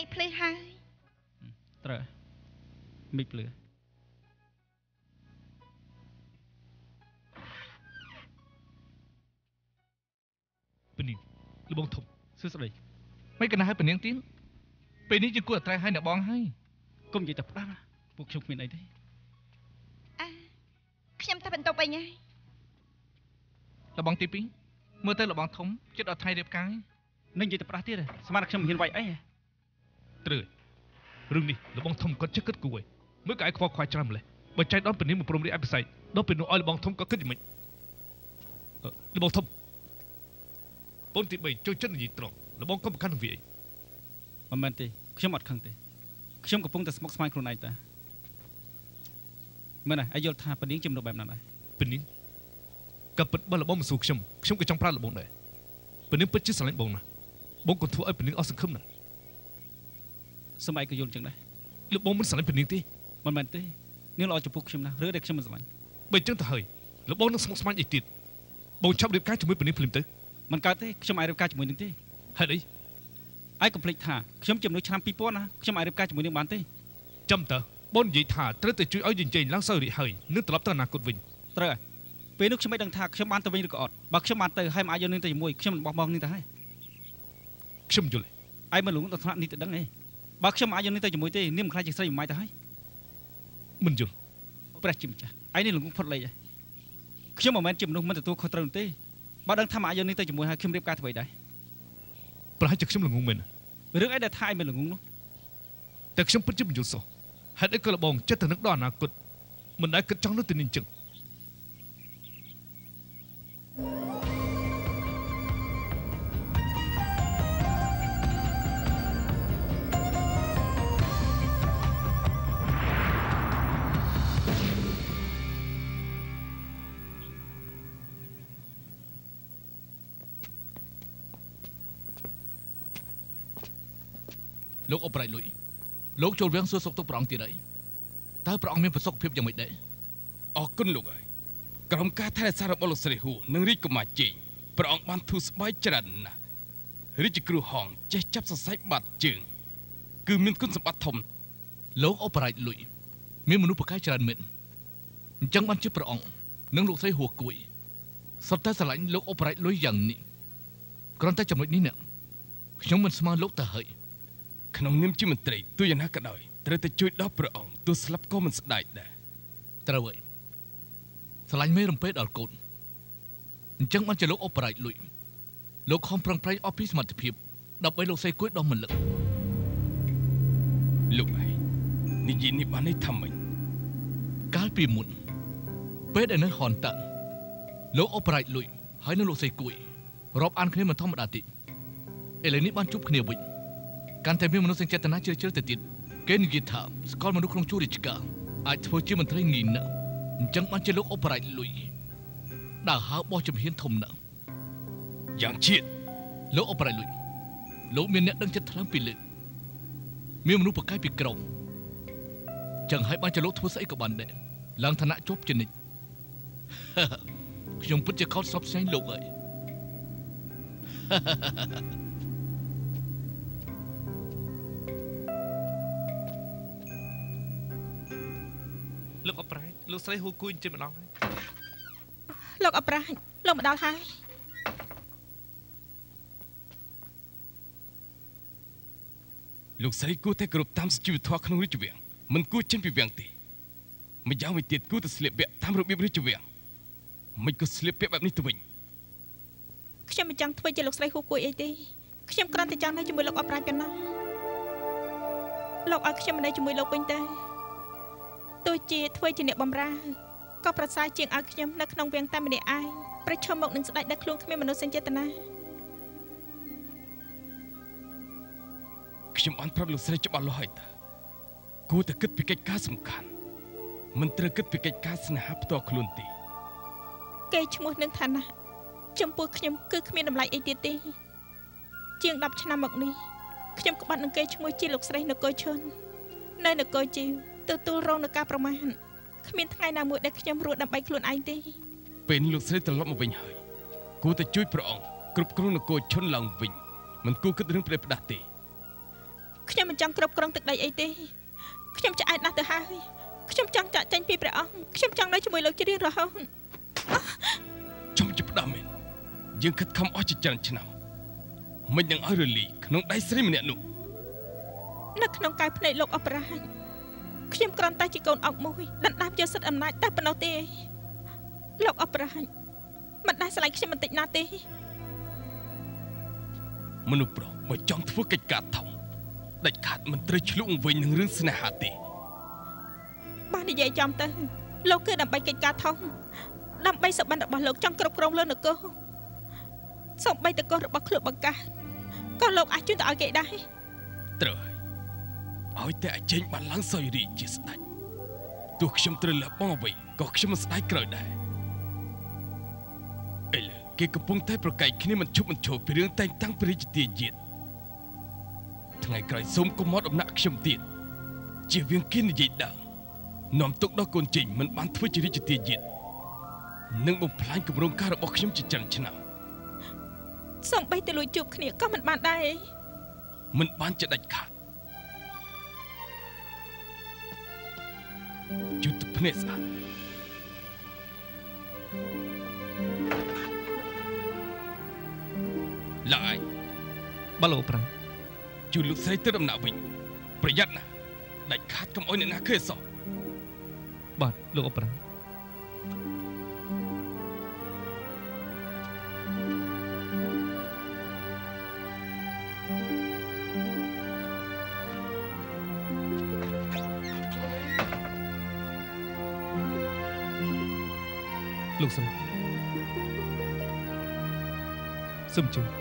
ភ្លឺហើយត្រូវមីភ្លឺពនាងលបងធំសួស្ដីមិនកណ្ដាស់ឲ្យពនាងទៀតពេលនេះជាគួរអត្រេះឲ្យអ្នកបងហើយកុំនិយាយតែផ្ដាំពួកខ្ញុំគ្មានអីទេខ្ញុំតែបន្ទប់វិញហើយលបងទី2មើលទៅលបងធំចិត្តអត់ថៃរៀបការនឹងនិយាយតែផ្ដាស់ទៀតស្មានខ្ញុំមិនហ៊ានវាយអីត្រូវរឿងនេះលបងធំគាត់ចេះគិតគូរឯងមើលកែខ្វល់ខ្វាយច្រើនម្លេះបើចៃដនពនាងមកព្រមរៀបអភិសេកដល់ពេលនោះឲ្យលបងធំក៏គិតយ៉ាងម៉េចលបងធំពូនទី3ចូលចិត្តនិយាយត្រង់លបងកុំប្រកាន់នឹងវាអីមិនមែនទេខ្ញុំអត់ខឹងទេខ្ញុំកំពុងតែស្មុគស្មាញខ្លួនឯងតាមែនហើយយល់ថាពនាងជាមនុស្សបែបណាដែរពនាងក៏ពិតបើលបងមិនស៊ូខ្ញុំក៏ចង់ប្រើលបងដែរពនាងពិតជាស្រឡាញ់បងណាស់បងក៏ធ្វើឲ្យពនាងអស់សង្ឃឹមណាស់សម័យក៏យល់ចឹងដែរលបងមិនស្រឡាញ់ពនាងទេមិនមែនទេនាងល្អចំពោះខ្ញុំណាស់ឬដែលខ្ញុំមិនស្រឡាញ់បើចឹងទៅហើយលបងនឹងស្មុគស្មាញអីទៀតបងចាប់រៀបការជាមួយពនាងភ្លាមទៅមិនកើតទេខ្ញុំអាចរៀបការជាមួយនឹងទេហេតុអីឯងកុំភ្លេចថាខ្ញុំជាមនុស្សឆ្នាំ2000ណាខ្ញុំអាចរៀបការជាមួយនឹងបានទេចាំតើបងនិយាយថាត្រូវតែជួយឲ្យយើងចេញឡើងសោយរីហើយនឹងត្រឡប់ទៅអនាគតវិញត្រូវហើយពេលនោះខ្ញុំមិនដឹងថាខ្ញុំបានទៅវិញឬក៏អត់បើខ្ញុំបានទៅហើយមិនអាចយកនឹងទៅជាមួយខ្ញុំមិនបោះបង់នឹងទៅហើយខ្ញុំយល់ឯងមិនលងដល់ថ្នាក់នេះទៅដឹងទេបើខ្ញុំអាចយកនឹងទៅជាមួយទេនាងមិនខ្លាចជាស្រីមួយម៉ាយទៅហើយមិនយល់ព្រះជាម្ចាស់ឯងនេះលងផុតលេខហើយខ្ញុំមិនមែនជាមនុស្សមិនទទួលខុសត្រូវទេបើដឹងថាមិនអាចយកនឹងទៅជាមួយហើយខ្ញុំរៀបការធ្វើអីដែរប្រហែលជាខ្ញុំល្ងងមែនរឿងអីដែលថាឯងមិនល្ងងនោះតែខ្ញុំពិតជាមិនយល់សោះហេតុអីក៏លបងចិត្តទៅនឹកដល់អនាគតមិនដែលគិតចង់នៅទីនេះអញ្ចឹងលោកអបរៃលុយលោកចូលវាំងសួរសុខទុក្ខព្រះអង្គទៀតអីតើព្រះអង្គមានប្រសពភាពយ៉ាងម៉េចដែរអរគុណលោកអើយក្រុមការថែរក្សារបស់លោកស្រីហួរនិងរាជកុមារជេងព្រះអង្គបានធូរស្បើយច្រើនណាស់រាជគ្រូហងចេះចាប់សរសៃបាត់ជើងគឺមានគុណសម្បត្តិធំលោកអបរៃលុយមានមនុស្សប្រកែកច្រើនមែនអញ្ចឹងបានជាព្រះអង្គនិងលោកស្រីហួរគួយសុទ្ធតែស្រឡាញ់លោកអបរៃលុយយ៉ាងនេះគ្រាន់តែចំណុចនេះណាខ្ញុំមិនស្មើលោកទៅហើយក្នុងនាមជាមន្ត្រីទោះយ៉ាងណាក៏ដោយត្រូវតែជួយដល់ព្រះអង្គទោះស្លាប់ក៏មិនស្ដាយដែរត្រូវហើយស្រឡាញ់មេរំពេដល់កូនអញ្ចឹងបានជាលោកអបរៃលុយលោកខំប្រឹងប្រែងអស់ពីសមត្ថភាពដើម្បីលោកស្រីគួយដល់មិនលឹកលោកអើយនិយាយនេះបានន័យថាម៉េចកាលពីមុនពេលដែលនៅហនតាលោកអបរៃលុយហើយនៅលោកស្រីគួយរាប់អានគ្នាមិនធម្មតាទេឥឡូវនេះបានជួបគ្នាវិញកាន់តែមានមនុស្សសេចក្ដីចេតនាជ្រាលជ្រៅទៅទៀតគេនិយាយថាស្គាល់មនុស្សក្នុងជួររាជការអាចធ្វើជាមន្ត្រីងាយណាស់អញ្ចឹងបានជាលោកអបរៃលុយដើរហើបោះជំហានធំណាស់យ៉ាងជាតិលោកអបរៃលុយលោកមានអ្នកដឹងចិត្តថ្លើមពីលើមានមនុស្សប្រកែកពីក្រោមចឹងហើយបានជាលោកធ្វើស្អីក៏បានដែរឡើងឋានៈជាប់ជានិច្ច ខ្ញុំពិតជាខកសពស្ញែងលោកហើយលោកអប្រែលោកស្រីហួរគួយអញ្ចឹងម្ដងហើយលោកអប្រាជ្ញលោកមកដល់ហើយលោកស្រីគួរតែគោរពតាមសុជីវធម៌ក្នុងរាជវាំងមិនគួរចេញពីវាំងទេម្យ៉ាងវិញទៀតគួរតែស្លៀកពាក់តាមរបៀបរាជវាំងមិនក៏ស្លៀកពាក់បែបនេះទៅវិញខ្ញុំមិនចង់ធ្វើជាលោកស្រីហួរគួយអីទេខ្ញុំគ្រាន់តែចង់នៅជាមួយលោកអប្រាជ្ញប៉ុណ្ណោះលោកឲ្យខ្ញុំនៅជាមួយលោកវិញទៅទោះជាធ្វើជាអ្នកបម្រើក៏ប្រសើរជាងឲ្យខ្ញុំនៅក្នុងវាំងតែម្នាក់ឯងប្រឈមមុខនឹងស្ដេចដែលខ្លួនគ្មានមនោសញ្ចេតនាខ្ញុំបានប្រាប់លោកស្រីច្បាស់លាស់ហើយតើគួរតែគិតពីកិច្ចការសំខាន់មិនត្រូវគិតពីកិច្ចការស្នេហាផ្ទាល់ខ្លួនទេគេឈ្មោះនឹងឋានៈចំពោះខ្ញុំគឺគ្មានតម្លៃអីទៀតទេជាង10ឆ្នាំមកនេះខ្ញុំក្បត់នឹងគេឈ្មោះជាលោកស្រីនគរឈុននៅនគរជីវទទួលរងនឹងការប្រមាថគ្មានថ្ងៃណាមួយដែលខ្ញុំរស់ដើម្បីខ្លួនឯងទេពេលនេះលោកស្រីត្រឡប់មកវិញហើយគួរតែជួយព្រះអង្គគ្រប់គ្រងនគរឈុនឡើងវិញមិនគួរគិតរឿងប្រេះផ្ដាស់ទេខ្ខ្ញុំមិនចង់គ្រប់គ្រងទឹកដីអីទេខ្ញុំឆ្អែតណាស់ទៅហើយខ្ញុំចង់ចាក់ចេញពីព្រះអង្គខ្ញុំចង់នៅជាមួយលោកជារៀងរហូតចង់ចាប់ផ្ដើមមែនយើងខិតខំអស់ជាច្រើនឆ្នាំមិននឹងឲ្យរលីក្នុងដៃស្រីម្នាក់នោះនៅក្នុងកាយភ្នែកលោកអបរាជខ្ញុំគ្រាន់តែជាកូនអង្គមួយដណ្ដើមយកសិទ្ធិអំណាចតែប៉ុណ្ណោះទេលោកអបរាជមិនដែលស្រឡាញ់ខ្ញុំបន្តិចណាទេមនុស្សប្រុសបើចង់ធ្វើកិច្ចការធំដាច់ខាតមិនត្រូវឆ្លុះវិញនឹងរឿងស្នេហាទេបាននិយាយចំទៅលោកគឺដើម្បីកិច្ចការធំដើម្បីសុបិនរបស់លោកចង់គ្រប់គ្រងលើនគរសូម្បីតែកូនរបស់ខ្លួនបង្កើតក៏លោកអាចជួយទៅឲ្យគេដែរត្រូវឲ្យតែអញ្ជើញបានឡើងសោយរីជាស្ដេចទោះខ្ញុំត្រូវលះបង់អ្វីក៏ខ្ញុំមិនស្ដាយក្រោយដែរឥឡូវគេកំពុងតែប្រកែកគ្នាមិនឈប់មិនឈរពីរឿងតែងតាំងព្រះរាជទាយាទថ្ងៃក្រោយសូមកុំមកដំណាក់ខ្ញុំទៀតជៀសវាងគេនិយាយដើមនាំទុកដល់កូនចេញមិនបានធ្វើជារាជទាយាទនឹងបំផ្លាញគម្រោងការរបស់ខ្ញុំជាច្រើនឆ្នាំសូម្បីតែលួចជួបគ្នាក៏មិនបានដែរមិនបានជាដាច់ខាតជូតទឹកភ្នែកស្អាតឡើយបាទលោកប្រាំជួយលោកស្រីទៅដំណាក់វិញប្រយ័ត្នណាដាច់ខាតកុំអោយអ្នកណាឃើញសោះបាទលោកប្រាំលោកស្រីសូមជួយ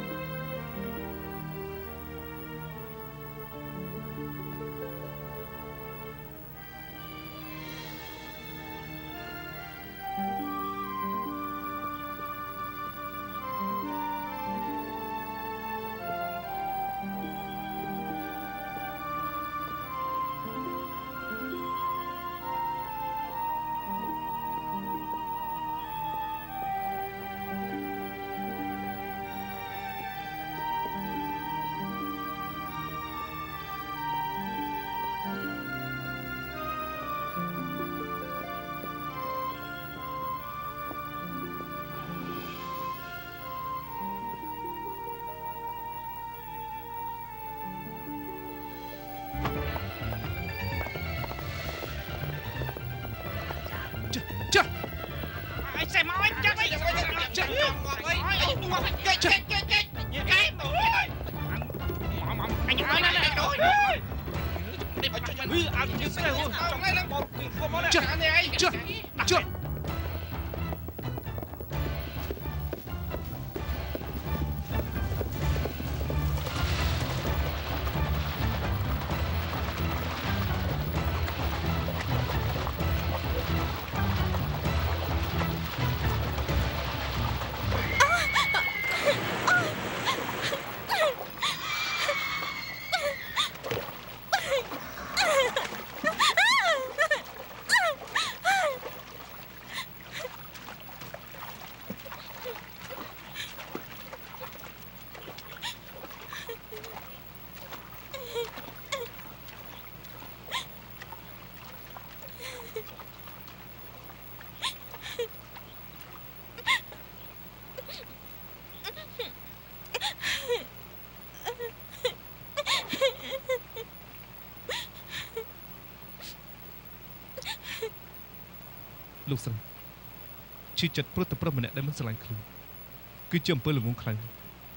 លោកស្រីឈឺចិត្តព្រោះតែប្រុសម្នាក់ដែលមិនស្រឡាញ់ខ្លួនគឺជាអំពើល្ងងខ្លាំង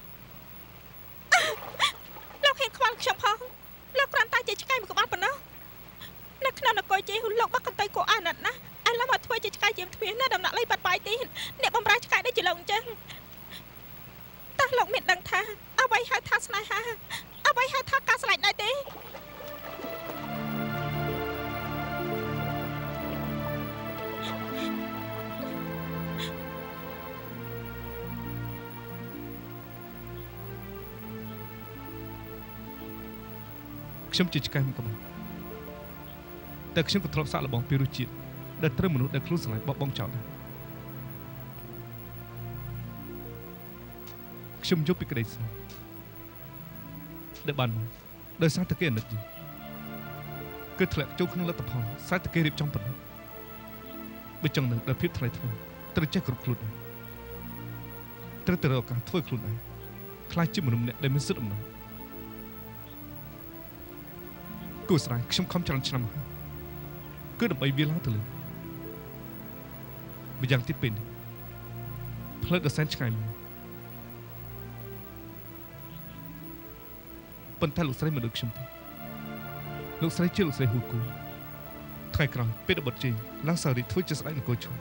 លោកហ៊ានខ្វល់ខ្ញុំផងលោកគ្រាន់តែជាឆ្កែមួយក្បាលប៉ុណ្ណោះនៅក្នុងនគរជេលោកបាក់កន្ទុយក៏អាណិតណាស់ឥឡូវមកធ្វើជាឆ្កែជាទ្វារនៅដំណាក់លៃបាត់បាយទីអ្នកបំរើឆ្កែដូចជាលោកអញ្ចឹងតើលោកមានដឹងថាអ្វីហៅថាស្នេហាអ្វីហៅថាការស្រឡាញ់ដែរទេខ្ញុំជាឆ្កែមួយក្បាលតែខ្ញុំក៏ធ្លាប់សាកល្បងពីរសជាតិដែលត្រូវមនុស្សដែលខ្លួនស្រឡាញ់បោះបង់ចោលដែរខ្ញុំយកពីក្តីស្នេហ៍ដែលបានមកដោយសារតែគេអាណិតយើងគឺធ្លាក់ចូលក្នុងលទ្ធផលសារតែគេរៀបចំប៉ុណ្ណឹងបើចង់នឹងដោយភាពថ្លៃថ្នូរត្រូវចេះគ្រប់ខ្លួនឯងត្រូវទៅរកឱកាសធ្វើខ្លួនឯងខ្លាចជាមនុស្សម្នាក់ដែលមានសិទ្ធិអំណាចគូស្រ័យខ្ញុំខំច្រើនឆ្នាំហើយគឺដើម្បីវាឡើងទៅលើម្យ៉ាងទី2ផ្លូវដ៏សែនឆ្ងាយមួយប៉ុន្តែលោកស្រីមិនដូចខ្ញុំទេលោកស្រីជាលោកស្រីហ៊ូគូថ្ងៃក្រោយពេលដបត់ជេងឡើងសារីធ្វើជាស្ដេចនគរឈ្មោះ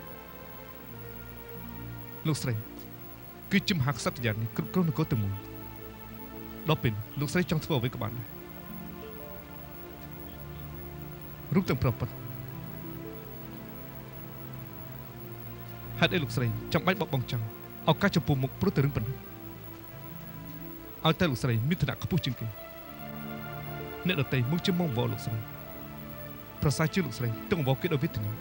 លោកស្រីគឺជាមហាក្សត្រយ៉ាងនេះគ្រប់គ្រងនគរទាំងមូលដល់ពេលលោកស្រីចង់ធ្វើអ្វីក៏បានដែររូបទាំងប្រពន្ធហេតុអីលោកស្រីចាំបាច់បោះបង់ចោលឱកាសចំពោះមុខព្រោះតែរឿងប៉ុណ្ណឹងឲ្យតែលោកស្រីមានឋានៈខ្ពស់ជាងគេអ្នកដទៃមកជាមកវល់លោកស្រីប្រសើរជាងលោកស្រីទាំងវល់គេដោយវេទនា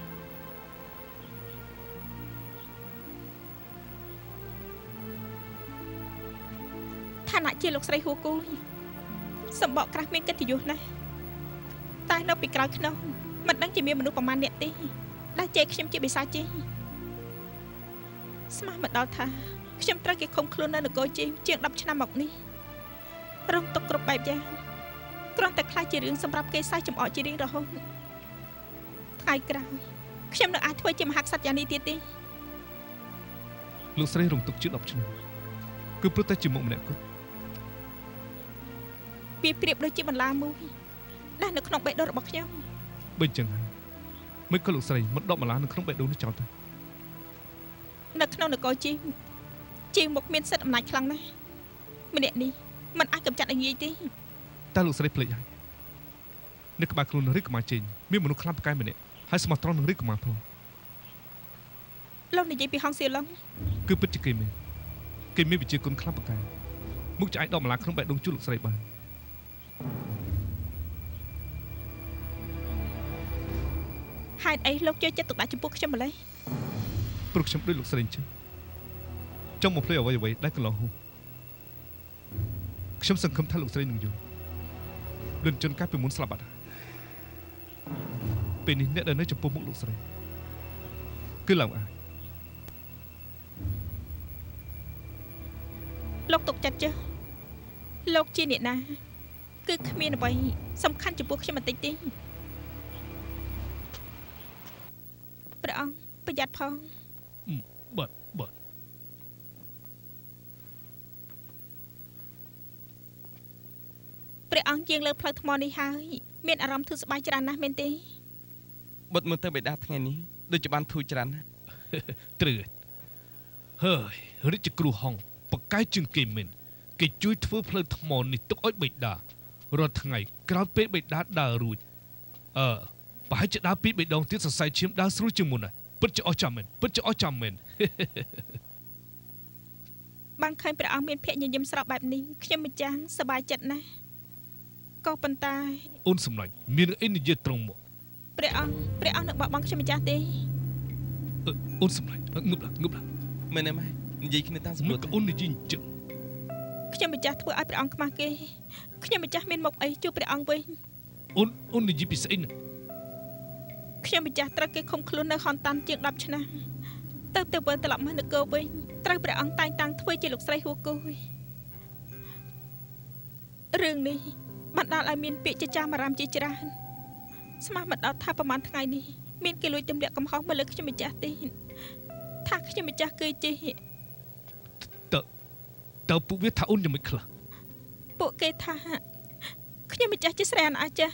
ឋានៈជាលោកស្រីហួគូសម្បកក្រាស់មានកិត្តិយសណាស់តែនៅពីក្រោយខ្នងមិនដឹងជាមានមនុស្សប្រមាណអ្នកទេដែលជេរខ្ញុំជាបិសាចទេស្មាស់មកដល់ថាខ្ញុំត្រូវគេឃុំខ្លួននៅនគរជាជាង10ឆ្នាំមកនេះរងទុកគ្រប់បែបយ៉ាងគ្រាន់តែខ្លាចជារឿងសម្រាប់គេសើចចំអកជារៀងរហូតថ្ងៃក្រោយខ្ញុំនឹងអាចធ្វើជាមហាក្សត្រយ៉ាងនេះទៀតទេលោកស្រីរងទុកជា10ឆ្នាំគឺព្រោះតែជាមុខម្នាក់គត់វាប្រៀបដូចជាបន្លាមួយដែលនៅក្នុងបេះដូងរបស់ខ្ញុំបើអញ្ចឹងហើយមិនក៏លោកស្រីមិនដកបន្លានៅក្នុងបេះដូងនេះចោលទៅនៅក្នុងនគរជាងមុខមានសិទ្ធិអំណាចខ្លាំងណាស់ម្នាក់នេះមិនអាចកម្ចាត់ឲ្យងាយទេតែលោកស្រីភ្លេចហើយនៅក្បាលខ្លួនរាជកុមារជេងមានមនុស្សខ្លាំងប្រកែម្នាក់ហើយស្មោះត្រង់នឹងរាជកុមារផងលោកនិយាយពីហងសៀឡុងគឺពិតជាគេមានវិជាគុណខ្លាំងប្រកែមុខឆ្អែតដកបន្លាក្នុងបេះដូងជួលោកស្រីបានហេតុអីលោកចូលចិត្តទុកដាក់ចំពោះខ្ញុំម្ល៉េះព្រោះខ្ញុំដូចលោកស្រីអញ្ចឹងចង់មកភ្លេចអ្វីដែលកន្លងហួសខ្ញុំសង្ឃឹមថាលោកស្រីនឹងយល់លឿនជន់កាលពីមុនស្លាប់បាត់ហើយពេលនេះអ្នកដែលនៅចំពោះមុខលោកស្រីគឺឡើងអាយលោកទុកចិត្តចុះលោកជាអ្នកណាគឺគ្មានអ្វីសំខាន់ចំពោះខ្ញុំបន្តិចទេព្រះអង្គប្រយ័ត្នផងបាទព្រះអង្គជាងលើផ្លូវថ្មនេះហើយមានអារម្មណ៍ធូរស្បើយច្រើនណាស់មែនទេបុតមើលទៅបេដាថ្ងៃនេះដូចជាបានធូរច្រើនណាស់ត្រូវហើយរាជគ្រូហងបកកាយជាងគេមែនគេជួយធ្វើផ្លូវថ្មនេះទុកឲ្យបេដារាល់ថ្ងៃក្រោយពេលបេដាដើររួចប្រហែលជាដើរពីបេដងទៀតសរសៃឈាមដើរស្រួលជាងមុនហើយពិតជាអស្ចារ្យមែនបានឃើញព្រះអង្គមានភក្តិញញឹមស្រស់បែបនេះខ្ញុំម្ចាស់សប្បាយចិត្តណាស់ក៏ប៉ុន្តែអូនសំឡាញ់មានអីនិយាយត្រង់មកព្រះអង្គនឹងបោះបង់ខ្ញុំម្ចាស់ទេអូនសំឡាញ់ងឹបឡើងមែនទេម៉ែនិយាយគ្នាតាមសម្រួលអូននិយាយអញ្ចឹងខ្ញុំម្ចាស់ធ្វើឲ្យព្រះអង្គខ្មាស់គេខ្ញុំម្ចាស់មានមុខអីជួបព្រះអង្គវិញអូននិយាយពីស្អីហ្នឹងខ្ញុំម្ចាស់ត្រូវគេឃុំខ្លួននៅហនតាន់ជាង10ឆ្នាំទៅវិលត្រឡប់មកនគរវិញត្រូវព្រះអង្គតែងតាំងធ្វើជាលោកស្រីហួគូរឿងនេះបណ្ដាលឲ្យមានពាក្យចចាមអារ៉ាមជាច្រើនស្មាស់មិនដល់ថាប្រហែលថ្ងៃនេះមានគេលួចទម្លាក់កំហុសមកលើខ្ញុំម្ចាស់ទេថាខ្ញុំម្ចាស់គឺជាតើពួកវាថាអូនយ៉ាងម៉េចខ្លះពួកគេថាខ្ញុំម្ចាស់ជាស្រីអនាចា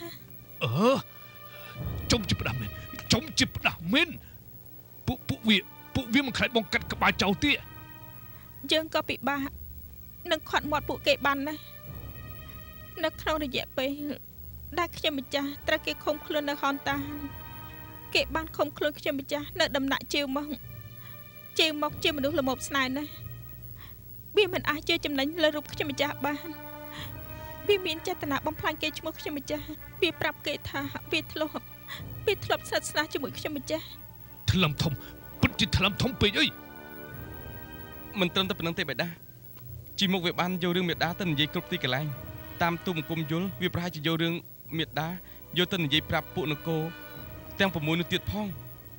ចុំជាផ្ដាស់មែនពួកវាមិនខ្លាចបងកាត់ក្បាលចោលទៀតយើងក៏ពិបាកនឹងខាត់មាត់ពួកគេបានណានៅក្នុងរយៈពេលដែលខ្ញុំម្ចាស់ត្រូវគេឃុំខ្លួននៅហនតាគេបានឃុំខ្លួនខ្ញុំម្ចាស់នៅដំណាក់ជាវមកជាមនុស្សល្មមស្នេហ៍ណាវាមិនអាចជឿចំណេញលើរូបខ្ញុំម្ចាស់បានវាមានចេតនាបំផ្លាញគេឈ្មោះខ្ញុំម្ចាស់វាប្រាប់គេថាវាធ្លាប់ស្និទ្ធស្នាលជាមួយខ្ញុំម្ចាស់ថ្លឹមធំពិតជាថ្លឹមធំពេកអីមិនត្រឹមតែប៉ុណ្្នឹងទេបេដាជីមុខវាបានយករឿងមេដាទៅនិយាយគ្រប់ទីកន្លែងតាមទូមង្គមយល់វាប្រហែលជាយករឿងមេដាយកទៅនិយាយប្រាប់ពួកនគរទាំង6នោះទៀតផង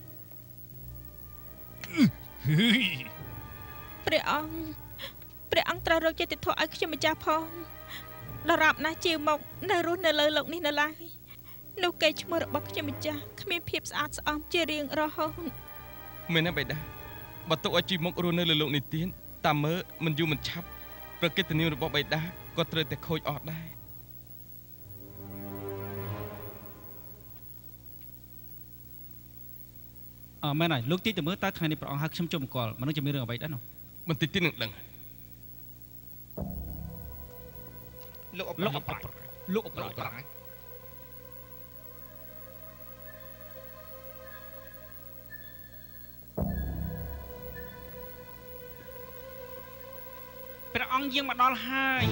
ព្រះអង្គត្រូវរកយុត្តិធម៌ឲ្យខ្ញុំម្ចាស់ផងដរាបណាស់ជាមកនៅរស់នៅលើលោកនេះនៅឡើយនោះកេរ្តិ៍ឈ្មោះរបស់ខ្ញុំម្ចាស់គ្មានភាពស្អាតស្អំជារៀងរហូតមែនទេបេដាបើទុកឲ្យជីមករស់នៅលើលោកនេះទៀតតាមមើលមិនយូរមិនឆាប់ប្រកិត្តិនាមរបស់បេដាក៏ត្រូវតែខូចអស់ដែរមែនហើយលោកទីទៅមើលតើថ្ងៃនេះព្រះអង្គហៅខ្ញុំចូលមកមិននឹងជាមានរឿងអ្វីដែរនោះបន្តិចទៀតនឹងដឹងលោកអបប្រាជ្ញព្រះអង្គយាងមកដល់ហើយ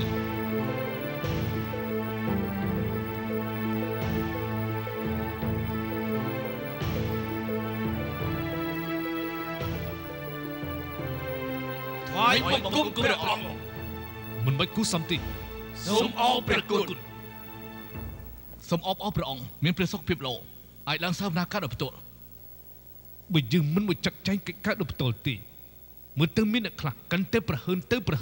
ថ្វាយបង្គំព្រះអង្គមិនបាច់គូសំទីសូមអរព្រះគុណសូមអបអរព្រះអង្គមានព្រះសុខភាពល្អអាចឡើងសវនាការដោយផ្ទាល់បើយើងមិនមកចាត់ចែងកិច្ចការដោយផ្ទាល់ទេមើលទៅមានអ្នកខ្លះកាន់តែប្រហើនទៅហើយ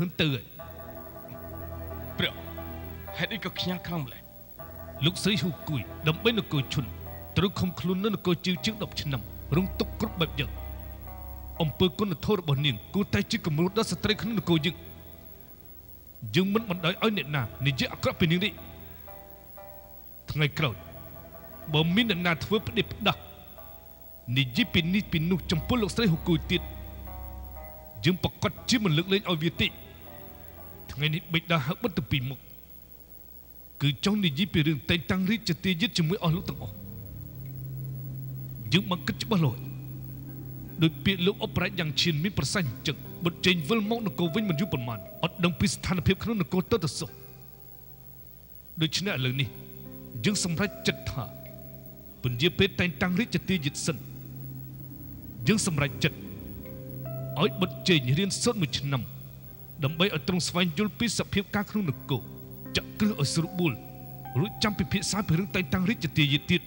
ព្រះហេតុអីក៏ខ្ញាល់ខ្លាំងម្ល៉េះលោកស្រីហ៊ូគួយដើម្បីនគរឈុនត្រូវខំខ្លួននៅនគរជឿជាង10ឆ្នាំរងទុកគ្រប់បែបយ៉ាងអំពើគុណធម៌របស់នាងគួរតែជាគំរូដល់ស្ត្រីក្នុងនគរយើងមិនបណ្ដោយឲ្យអ្នកណានិយាយអាក្រក់ពីនាងនេះថ្ងៃក្រោយបើមានអ្នកណាធ្វើផ្ដេសផ្ដាស់និយាយពីនេះពីនោះចំពោះលោកស្រីហ៊ូគួយទៀតយើងប្រកាសជាមិនលើកលែងឲ្យវាទេថ្ងៃនេះបិតាហៅបិទទៅពីមុខគឺចង់និយាយពីរឿងតែងតាំងរាជទាយិតជាមួយអស់លោកទាំងអស់យើងបានគិតច្បាស់លាស់ដោយពាក្យលោកអបប្រាជ្ញយ៉ាងឈានមានប្រសាសន៍អញ្ចឹងបុត្រចេញវិលមកនគរវិញមិនយូរប៉ុន្មានអត់ដឹងពីស្ថានភាពក្នុងនគរទៅសោះដូច្នេះឥឡូវនេះយើងសម្រេចចិត្តថាពន្យាពេលតែងតាំងរាជទាយិតសិនយើងសម្រេចចិត្តឲ្យបុត្រចេញរៀនសូត្រ1ឆ្នាំដើម្បីឲ្យទ្រង់ស្វែងយល់ពីសភាពការក្នុងនគរចាក់គ្រឹះឲ្យស្រួលបួលរួចចាំពិភាក្សាពីរឿងតែងតាំងរាជទាយិតទៀត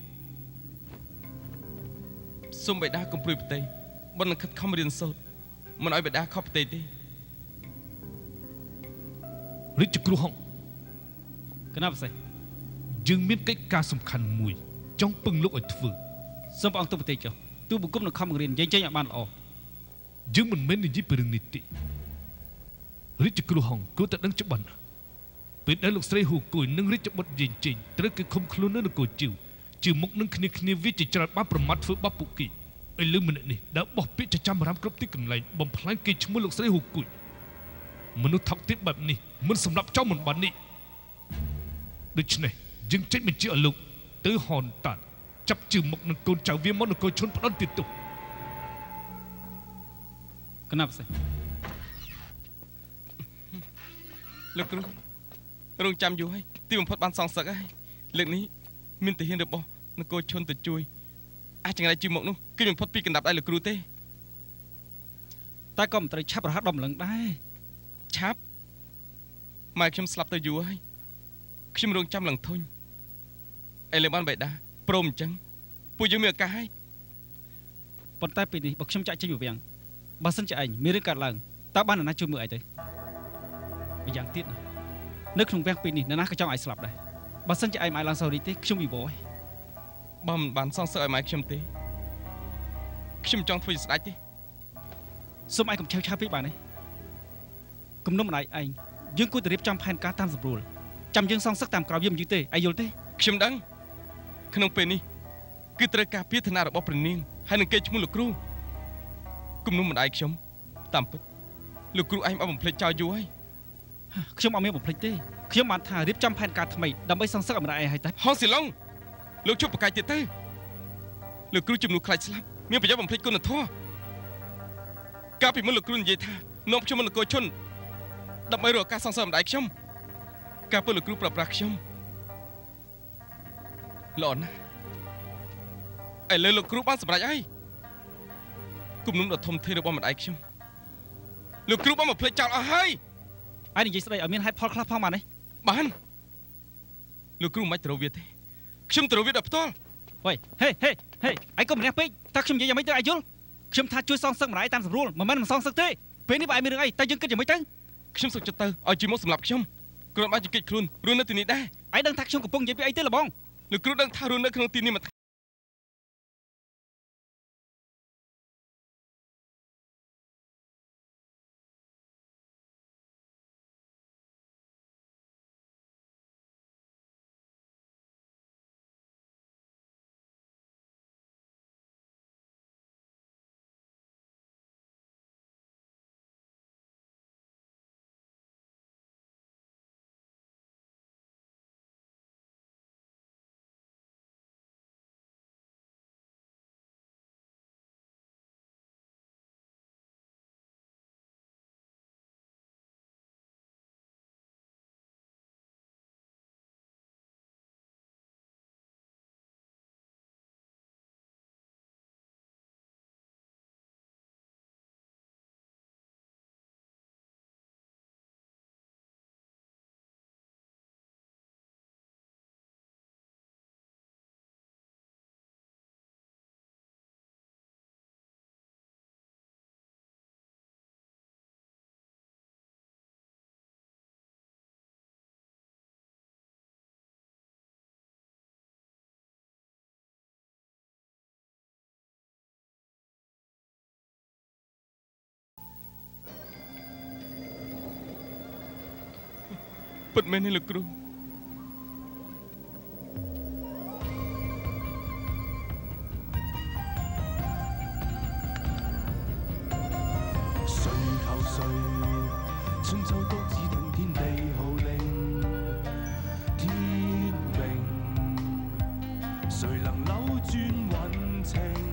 សូមបេដាកុំព្រួយផ្ទៃបននឹងខិតខំរៀនសូត្រមិនឲ្យបេដាខុសផ្ទៃទេរាជគ្រូហុងកណាប់សេះយើងមានកិច្ចការសំខាន់មួយចង់ពឹងលោកឲ្យធ្វើសូមព្រះអង្គទូប្រទេសចុះទូបង្គំនឹងខំបង្រៀនយើងចេញឲ្យបានល្អយើងមិនមែននិយាយពីរឿងនេះទេរាជគ្រូហុងគួរតែដឹងច្បាស់ណាស់ពេលដែលលោកស្រីហ៊ូគួយនិងរាជបុត្រយាយចេញត្រូវគេឃុំខ្លួននៅនគរជិវជាមុខនឹងគ្នាវាជាច្រើនបានប្រមាថធ្វើបាបពួកគេឥឡូវម្នាក់នេះដើរបោះពាក្យចាំរាមគ្រប់ទីកន្លែងបំផ្លាញគេឈ្មោះលោកស្រីហ៊ូគួយមនុស្សថោកទាបបែបនេះមិនសម្រាប់ចោលមិនបាននេះដូច្នេះយើងចេញបញ្ជាឲ្យលោកទៅហនតាតចាប់ជើងមុខនឹងកូនចៅវាមកនគរឈុនផ្ដន់ទៀតទោសកណាប់សេះលោកគ្រូរងចាំយូរហើយទីបំផុតបានសងសឹកហើយលើកនេះមានទាហានរបស់នគរឈុនទៅជួយអាចចង្រៃជិះមកនោះគឺបំផុតពីកណ្ដាប់ដៃលោកគ្រូទេតែក៏មិនត្រូវឆាប់រហ័សដល់ម្លឹងដែរឆាប់ម៉ែខ្ញុំស្លាប់ទៅយូរហើយខ្ញុំរងចាំឡើងធុញឥឡូវបានបេដាព្រមអញ្ចឹងពួកយើងមានឱកាសហើយប៉ុន្តែពេលនេះបើខ្ញុំចាក់ចេញពីវាំងបើសិនជាឯងមានរឿងកើតឡើងតើបានអ្នកណាជួយមើលឯងទៅម្យ៉ាងទៀតនៅក្នុងវាំងពេលនេះអ្នកណាក៏ចង់ឲ្យស្លាប់ដែរបើសិនជាឯងមិនឲ្យឡើងសូរីទេខ្ញុំវិវរហើយបើមិនបានសងសឹកឲ្យម៉ែខ្ញុំទេខ្ញុំចង់ធ្វើជាស្ដេចទេសូមឯងកុំឆៅឆាវពេកបានទេគំនុំម្ដាយឯងយើងគួរតែរៀបចំផែនការតាមស្រួលចាំយើងសងសឹកតាមក្រោយវាមិនយូរទេឯងយល់ទេខ្ញុំដឹងក្នុងពេលនេះគឺត្រូវការពារឋានៈរបស់ព្រះនាងហើយនឹងគេឈ្មោះលោកគ្រូគំនុំម្ដាយខ្ញុំតាមពិតលោកគ្រូឯងបានបំភ្លេចចោលយូរហើយខ្ញុំអត់មានបំភ្លេចទេខ្ញុំបានថារៀបចំផែនការថ្មីដើម្បីសងសឹកឲ្យម្ដាយឯងហើយតែហងស៊ីឡុងលោកជប់ប្រកាយទៀតទៅលោកគ្រូជំនួសខ្លាចស្លាប់មានប្រយោជន៍បំភ្លេចគុណធម៌កាលពីមុនលោកគ្រូនិយាយថានាំខ្ញុំមកនគរឈុនដើម្បីរកឱកាសសងសឹកម្ដាយខ្ញុំកាលពេលលោកគ្រូប្រាប់ប្រាស់ខ្ញុំល្អណាស់ឥឡូវលោកគ្រូបានសម្រេចហើយគំនុំដ៏ធំធេងរបស់ម្ដាយខ្ញុំលោកគ្រូបានមកភ្លេចចោលអស់ហើយឯងនិយាយស្ដីឲ្យមានហេតុផលខ្លះផងបានទេបានលោកគ្រូមិនត្រូវវាទេខ្ញុំត្រូវវាដល់ផ្ទាល់ហេឯងកុំម្នះពេកតើខ្ញុំនិយាយយ៉ាងម៉េចទៅឲ្យយល់ខ្ញុំថាជួយសងសឹកម្ដាយតាមស្រួលមិនមែនមិនសងសឹកទេពេលនេះបើឯងមានរឿងអីតើយើងគិតយ៉ាងម៉េចទៅខ្ញុំសុខចិត្តទៅឲ្យជីមកសម្រាប់ខ្ញុំគ្រាន់បានជិះខ្លួនរស់នៅទីនេះដែរឯងដឹងថាខ្ញុំកំពុងនិយាយពីអីទេលបងលោកគ្រូដឹងថារស់នៅក្នុងទីនេះមកពិតមែនទេលោកគ្រូ春秋都只等天地號令，天命，誰能扭轉運程？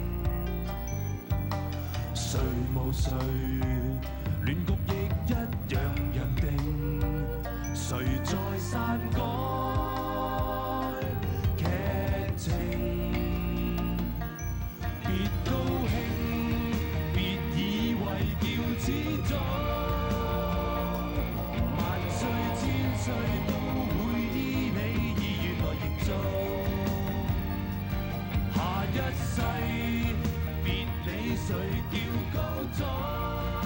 誰無誰，亂局亦一樣人定。誰在篡改劇情？別高興，別以為叫始終。誰都會依你意願來營造，下一世別理誰叫高祖。